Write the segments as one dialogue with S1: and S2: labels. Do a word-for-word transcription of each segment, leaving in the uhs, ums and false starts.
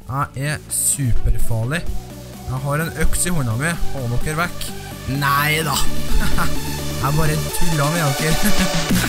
S1: Jeg er superfarlig. Jeg har en øks i hånda mi. Hold dere vekk. Nei da. Jeg bare tuller med dere.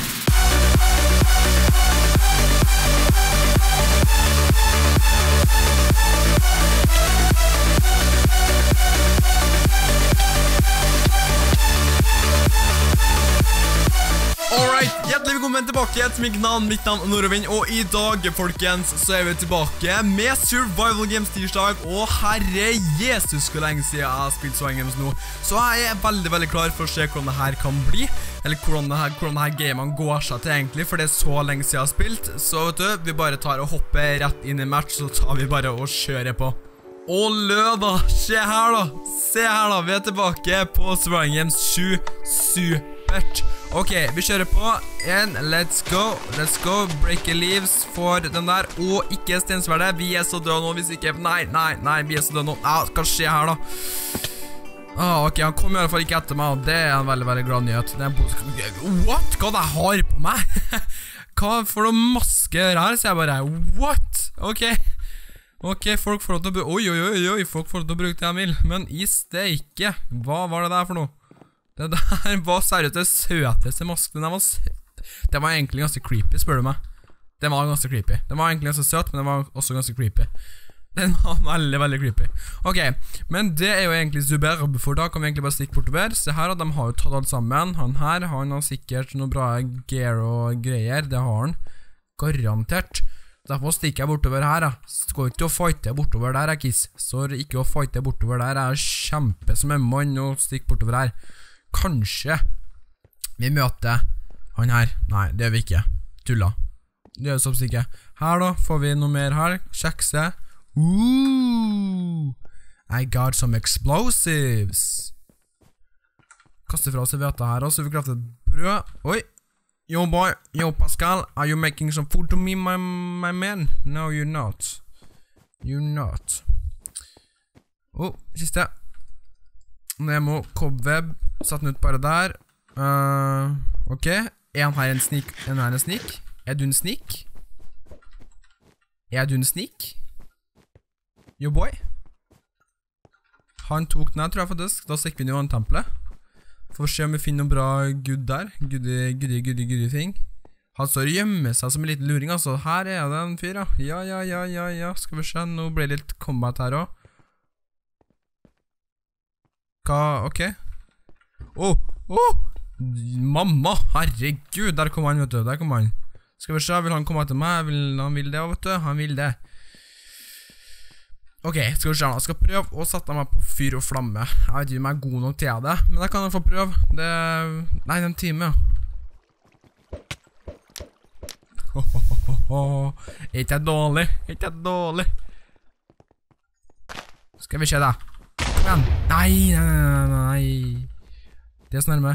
S1: Alright, hjertelig velkommen tilbake til mitt navn, mitt navn Norvin, og i dag, folkens, så er vi tilbake med Survival Games tirsdag, og herre Jesus, hvor lenge siden jeg har spilt Survival Games nå. Så jeg er veldig, veldig klar for å se hvordan det her kan bli, eller hvordan det her, hvordan det her gamet går seg til egentlig, for det er så lenge siden jeg har spilt. Så vet du, vi bare tar og hopper rett inn i match, så tar vi bare og kjører på. Og lø da, se her da, se her da, vi er tilbake på Survival Games sju, supert. Ok, vi kjører på en, let's go, let's go, breaker leaves for den der, og ikke stensverdet, vi er så døde nå, hvis ikke, nei, nei, nei, vi er så døde nå, ah, hva skjer her da? Ah, ok, han kommer i hvert fall ikke etter meg, og det er en veldig, veldig glad nyhet. Det er en what? Hva det har på meg? Hva for noen masker her, så jeg bare, what? Ok, ok, folk får lov til å bruke, oi, oi, oi, oi, folk får lov til å bruke det jeg vil, men i steike, hva var det der for noe? Det der var seriøst det søteste masken. Den var det var egentlig ganske creepy, spør du meg. Den var ganske creepy. Den var egentlig ganske søt, men den var også ganske creepy. Den var veldig, veldig creepy. Ok, men det er jo egentlig superb, for da kan vi egentlig bare stikke bortover. Se her, de har jo tatt alt sammen. Han her, han har sikkert noe bra gear og greier. Det har han. Garantert. Derfor stikker jeg bortover her, da. Skal ikke å fighte bortover der, jeg kiss. Så ikke å fighte bortover der. Jeg er kjempe som en mann og stikker bortover her. Kanskje vi møter han her. Nei, det gjør vi ikke. Tulla. Det gjør vi sånn ikke. Her da, får vi noe mer her. Kjekse. Ooh, I got some explosives. Kaster fra oss i veta her også. Vi krafter et brød. Oi. Yo boy, yo Pascal. Are you making some food to me, my, my man? No, you're not. You're not. Oh, siste. Nemo, cobweb. Satt den ut bare der. uh, Ok, en her en sneak. En her en sneak. Er du en sneak? Er du en sneak? Yo boy. Han tok den her, tror jeg faktisk. Da stikker vi inn i vanntempelet. For å se om vi finner noe bra good der. Goodie, goodie, goodie, goodie ting. Han står og gjemmer seg som en liten luring, altså. Her er det en fyr, ja. Ja, ja, ja, ja, ja. Skal vi se, nå ble det litt combat her også. Hva, ok. Åh, oh, åh, oh. Mamma, herregud, der kom han, vet du, der kom han. Skal vi se, vil han komme etter meg? Vil, han vil det, vet du, han vil det. Ok, skal vi se, jeg skal prøve å sette meg på fyr og flamme. Jeg vet ikke om jeg er god nok til det, men jeg kan få prøve. Det, nei, det er en time, ja. Ho, ho, ho, ho. Ikke er dårlig, ikke er dårlig. Skal vi se da. Kom igjen. Nei, nei, nei, nei. Det er snarme.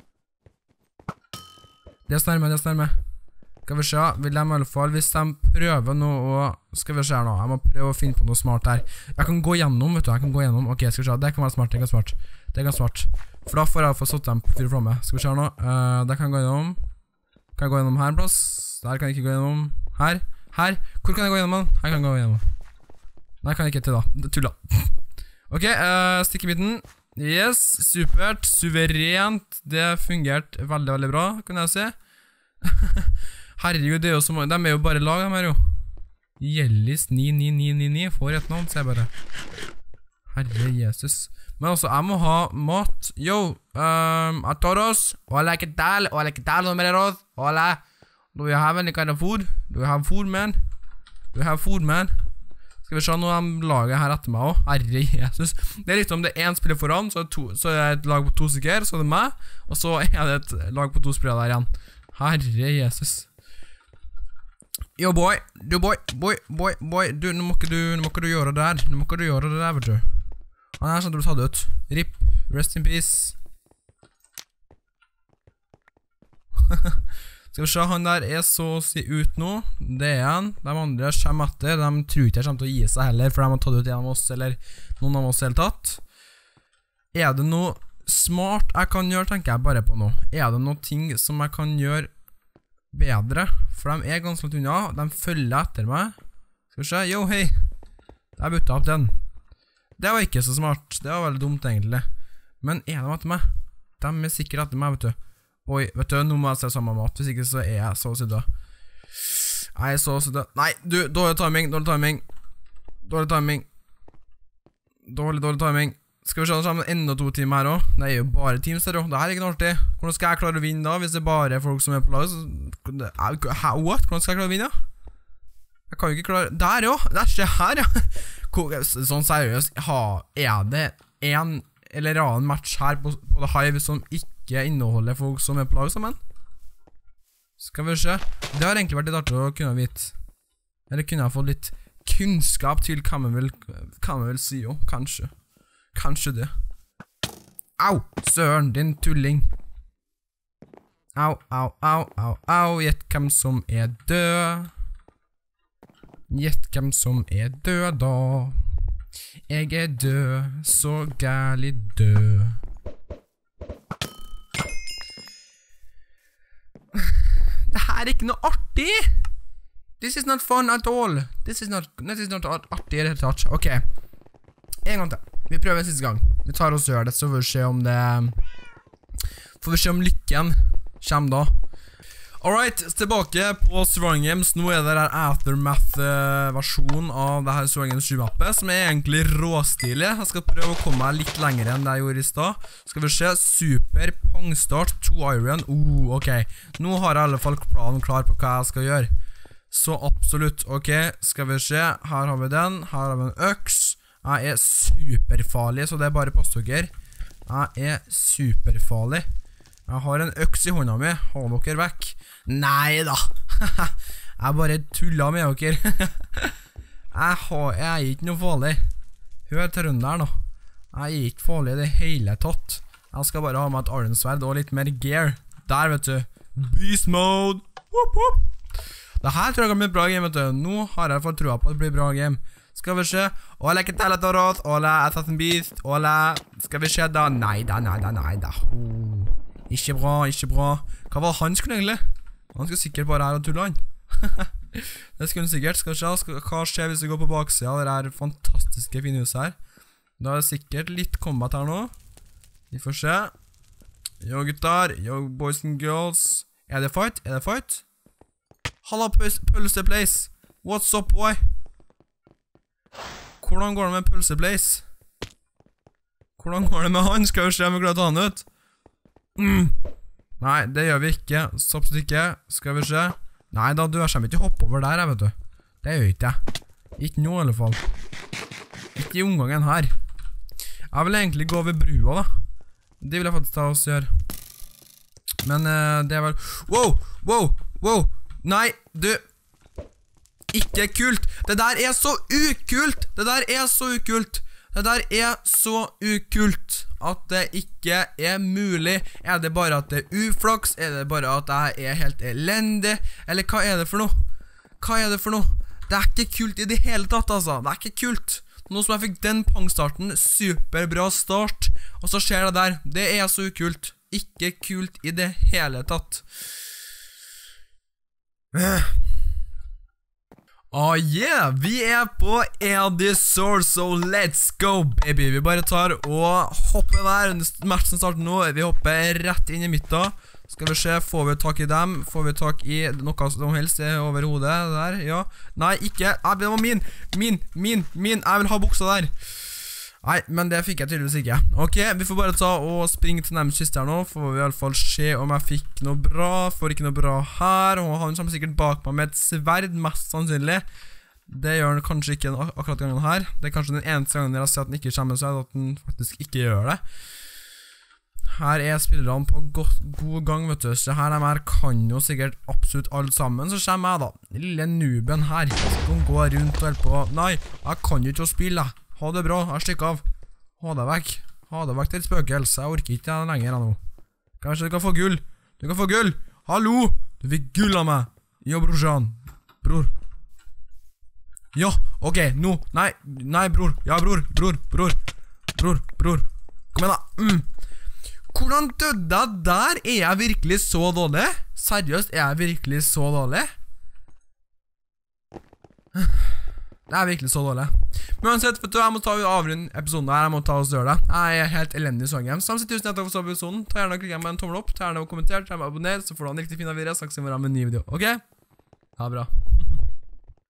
S1: Det er snarme, det er snarme. Skal vi se, vil de i alle fall, hvis de prøver noe å... Skal vi se nå, jeg må prøve å finne på noe smart her. Jeg kan gå gjennom, vet du, jeg kan gå gjennom. Ok, skal vi se, det kan være smart, det kan være smart. Det kan være smart. For da får jeg få satt dem på fyr og flamme. Skal vi se nå, uh, der kan jeg gå gjennom. Kan jeg gå gjennom her en plass? Der kan jeg ikke gå gjennom. Her, her. Hvor kan jeg gå gjennom? Her kan jeg gå gjennom. Nei, kan jeg ikke til da. Tulla. Ok, uh, stikkebiten. Yes, supert, suverent. Det fungerte veldig, veldig bra, kan jeg se. Herregud, det er jo så mange. De er jo bare lag, de her jo. Gjellis ni ni ni ni ni. Får et navn, ser jeg bare. Herre Jesus. Men altså, jeg må ha mat. Yo, um, a todos. Hola, ¿qué tal? Hola, ¿qué tal, numeros? Hola. Do you have any kind of food? Do you have food, man? Do you have food, man? Skal vi se noe de lager her etter meg også. Herre Jesus. Det er liksom det er en spiller foran, så er, to, så er det et lag på to stykker, så er det meg, og så er det et lag på to spillere der igjen. Herre Jesus. Yo boy, du boy, boy, boy, boy, du, nå må ikke du, nå må ikke du gjøre det der, nå må ikke du gjøre det der, vet du. Han er sånn at du tar det ut. Rip, rest in peace. Skal vi se, han der er så å si ut nå. Det er han. De andre kommer etter. De tror ikke jeg kommer til å gi seg heller, for de har tatt ut en av oss, eller noen av oss helt tatt. Er det noe smart jeg kan gjøre, tenker jeg bare på nå. Er det noe ting som jeg kan gjøre bedre? For de er ganske langt unna. De følger etter meg. Skal vi se, yo, hei. Jeg byttet opp den. Det var ikke så smart. Det var veldig dumt egentlig. Men er de etter meg? De er sikkert etter meg, vet du. Oi, vet du, nå må jeg se samme mat. Hvis ikke så er jeg så sydda. Jeg er så sydda. Nei, du, dårlig timing, dårlig timing. Dårlig timing. Dårlig, dårlig timing. Skal vi se det sammen enda to timer her også? Det er jo bare teams her også. Det her er ikke noe artig. Hvordan skal jeg klare å vinne da, hvis det bare er folk som er på lag? What? Hvordan skal jeg klare å vinne da? Jeg kan jo ikke klare... Der jo! Det er ikke her, ja! Sånn seriøst, er det en eller annen match her på, på The Hive som ikke inneholder folk som er på lag sammen? Skal vi se. Det har egentlig vært litt artig å kunne vite. Eller kunne jeg fått litt kunnskap til hva man vil, hva man vil si jo, kanskje. Kanskje det. Au! Søren, din tulling. Au, au, au, au, au. Gjett hvem som er død. Gjett hvem som er død da. Jeg er død, så gærlig død. Det her er ikke noe artig. This is not fun at all. This is not, this is not artig i det hele tatt. Ok, en gang til. Vi prøver en siste gang. Vi tar oss og gjør det, så får vi se om det... Får vi se om lykken kommer da. Alright, tilbake på Surviving Games. Nå er det der Aftermath-versjonen av det her Surviving Games sju-mappet, som er egentlig råstilig. Jeg skal prøve å komme meg litt lenger enn det jeg gjorde i sted. Skal vi se, super, pangstart, to iron. Oh, ok. Nå har jeg i alle fall planen klar på hva jeg skal gjøre. Så absolutt, ok. Skal vi se, her har vi den. Her har vi en øks. Jeg er superfarlig, så det er bare passdere. Jeg er superfarlig. Jeg har en øks i hånda mi. Hold dere vekk. Nei da. Jeg bare tullet med dere. jeg, har, jeg er ikke noe farlig. Hør trønderen da. Jeg er ikke farlig i det hele tatt. Jeg skal bare ha med et arensverd og litt mer gear. Der, vet du. Beast mode. Woop, woop. Det her tror jeg kan bli bra game, vet du. Nå har jeg fått troa på at det blir bra game. Skal vi se. Ola, ikke tale Torot. Ola, Assassin Beast. Ola. Skal vi se da. Nei da, nei da, nei da. Oh. Ikke bra, ikke bra. Hva var han skulle egentlig? Han skulle sikkert bare her og tulle han. Det skulle han sikkert. Skal vi se. Skal, hva skjer hvis vi går på baksida? Det er fantastiske fine hus her. Da er det sikkert litt combat her nå. Vi får se. Yo, gutter. Yo, boys and girls. Er det fight? Er det fight? Halla, Pulse Place. What's up, boy? Hvordan går det med Pulse Place? Hvordan går det med han? Skal vi se om vi klarer å ta han ut? Mm. Nei, det gjør vi ikke. Absolutt ikke. Skal vi se. Nei da, du, jeg kommer ikke hoppe over der, jeg, vet du. Det gjør ikke jeg. Ikke nå i alle fall. Ikke i omgangen her. Jeg vil egentlig gå over brua da. Det vil jeg faktisk ta oss gjøre. Men uh, det er vel... Wow, wow, wow. Nei, du... Ikke kult. Det der er så ukult. Det der er så ukult. Det der er så ukult at det ikke er mulig. Er det bare at det er uflaks? Er det bare at jeg er helt elendig? Eller hva er det for noe? Hva er det for noe? Det er ikke kult i det hele tatt, altså. Det er ikke kult. Nå som jeg fikk den pangstarten, superbra start, og så skjer det der. Det er så ukult. Ikke kult i det hele tatt. Oh yeah, vi er på Edisor, so let's go baby. Vi bare tar og hopper der. Matchen starter nå, vi hopper rett inn i midten. Skal vi se, får vi tak i dem? Får vi tak i noe som helst over hodet der? Ja, nei, ikke. Ah, det var min, min, min, min. Jeg vil ha buksa der. Nei, men det fikk jeg tydeligvis ikke. Ok, vi får bare ta og springe til nærmest kiste her nå. Får vi i alle fall se om jeg fikk noe bra. Får ikke noe bra her. Og han kommer sikkert bak meg med et sverd, mest sannsynlig. Det gjør han kanskje ikke ak akkurat gangen her. Det er kanskje den eneste gangen jeg har sett at den ikke kommer seg, at den faktisk ikke gjør det. Her er spillerne på god, god gang, vet du. Så her de her kan jo sikkert absolutt alle sammen. Så kommer jeg da, lille nuben her, som går rundt og helt på. Nei, jeg kan jo ikke å spille. Ha det bra, jeg stikker av. Ha det vekk. Ha det vekk til spøkelse. Jeg orker ikke det lenger nå. Kanskje du kan få gull. Du kan få gull. Hallo! Du fikk gull av meg. Ja, brorsan. Bror. Ja, ok, nå. Nei, nei, bror. Ja, bror, bror, bror. Bror, bror. Kom igjen da. Mm. Hvordan døde jeg der? Er jeg virkelig så dårlig? Seriøst, er jeg virkelig så dårlig? Det er virkelig så dårlig. Men uansett, vet du, jeg må ta avrunde episoden her, jeg må ta oss gjøre det. Jeg er helt elendig i Swag Games. Så tusen takk for så episoden. Ta gjerne og klikk med en tommel opp, ta gjerne og kommenter, ta gjerne og abonner, så får du en riktig fin video. Snakkes vi med en ny video, ok? Ha det bra.